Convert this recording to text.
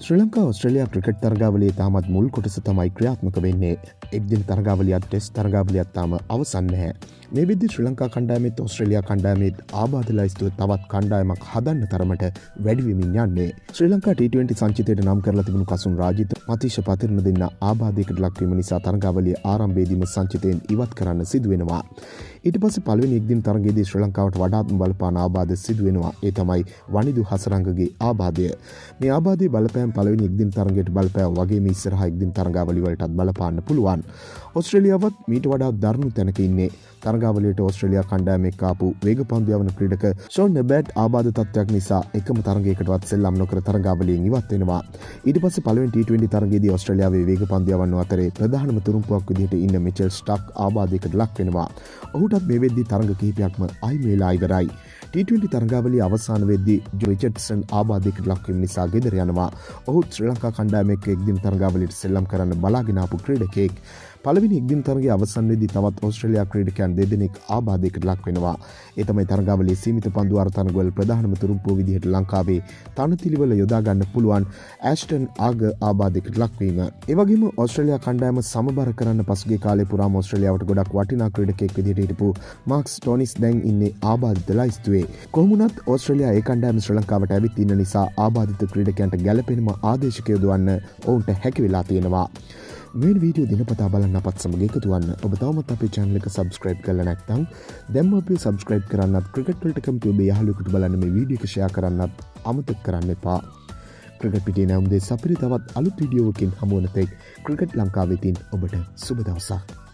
ශ්‍රී Lanka Australia cricket තරගාවලියේ තාමත් මුල් කොටස තමයි ක්‍රියාත්මක වෙන්නේ. එක්දින තරගාවලියත් ටෙස්ට් තරගාවලියත් තාම අවසන් නැහැ. මේ වෙද්දී ශ්‍රී ලංකා කණ්ඩායමෙත් ඕස්ට්‍රේලියා කණ්ඩායමෙත් ආබාධ ලයිස්තුව තවත් කණ්ඩායමක් හදන්න තරමට වැඩි වෙමින් යන්නේ. ශ්‍රී ලංකා T20 සංචිතයට නම් කරලා තිබුණු කසුන් රාජිත මතීෂ පතිරණ දෙන්න ආබාධයකට ලක්වීම නිසා තරගාවලිය ආරම්භයේදීම සංචිතයෙන් ඉවත් කරන්න සිදු වෙනවා. ඊට පස්සේ පළවෙනි එක්දින තරගයේදී ශ්‍රී ලංකාවට වඩාත්ම බලපාන ආබාධ සිදු වෙනවා. ඒ තමයි වනිදු හසරංගගේ ආබාධය. මේ ආබාධයේ බලපෑම පළවෙනි එක්දින තරගයට බලපෑව වගේම ඉස්සරහා එක්දින තරගාවලිය වලටත් බලපාන්න පුළුවන්. ඕස්ට්‍රේලියාවත් මීට වඩා දරුණු තැනක ඉන්නේ. තරගාවලියට ඕස්ට්‍රේලියා කණ්ඩායමෙන් ආපු වේගපන්දු යවන ක්‍රීඩක ෂෝන් නෙබැට් ආබාධ තත්ත්වයක් නිසා එකම තරගයකටවත් සෙල්ලම් නොකර තරගාවලියෙන් ඉවත් වෙනවා. ඊට පස්සේ පළවෙනි T20 තරගයේදී ඕස්ට්‍රේලියාවේ වේගපන්දු යවන අතරේ ප්‍රධානම තුරුම්පුවක් විදිහට ඉන්න මිචෙල් ස්ටාක් ආබාධයකට ලක් වෙනවා. ඔහුටත් මේ වෙද්දී තරග කිහිපයක්ම අයින් වෙලා ඉවරයි. T20 තරගාවලිය අවසාන වෙද්දී රිචඩ්සන් ආබාධයකට ලක්වීම නිසා ගෙදර යනවා. ඔහු ශ්‍රී ලංකා කණ්ඩායම එක්ක එක්දින තරගාවලියට සෙල්ලම් කරන්න බලාගෙන ආපු ක්‍රීඩකයෙක්. පළවෙනි එක්දින තරගයේ අවසන් වෙද්දී තවත් ඕස්ට්‍රේලියා ක්‍රීඩකයන් දෙදෙනෙක් ආබාධයකට ලක් වෙනවා. ඒ තමයි තරගාවලියේ සීමිත පන්දු අරතනගවල ප්‍රධානම තුරුම්පුව විදිහට ලංකාවේ තනතිලිවල යොදා ගන්න පුළුවන් ඇෂ්ටන් ආග ආබාධයකට ලක්වීම. ඒ වගේම ඕස්ට්‍රේලියා කණ්ඩායම සමබර කරන්න පසුගිය කාලේ පුරාම ඕස්ට්‍රේලියාවට ගොඩක් වටිනා ක්‍රීඩකයෙක් විදිහට හිටපු මාක්ස් ටොනිස් දැන් ඉන්නේ ආබාධිත ලයිස්තුවේ. කොහොම වුණත් ඕස්ට්‍රේලියා ඒ කණ්ඩායම ශ්‍රී ලංකාවට ඇවිත් ඉන්න නිසා ආබාධිත ක්‍රීඩකයන්ට ගැළපෙනම ආදේශක යොදවන්න ඔවුන්ට හැකි වෙලා තියෙනවා. මේ වීඩියෝ දිනපතා බලන්න අපත් සමග එකතු වන්න. ඔබ තවමත් අපේ channel එක subscribe කරලා නැත්නම් දැන්ම අපි subscribe කරන්නත් ක්‍රිකට් වලට කැමති ඔබේ යාළුවෙකුට බලන්න මේ වීඩියෝ එක share කරන්නත් අමතක කරන්න එපා. ක්‍රිකට් පිටේ නැවුම් දෙස අපිට තවත් අලුත් වීඩියෝ එකකින් හමු වන තෙක් ක්‍රිකට් ලංකාවේ තින් ඔබට සුබ දවසක්.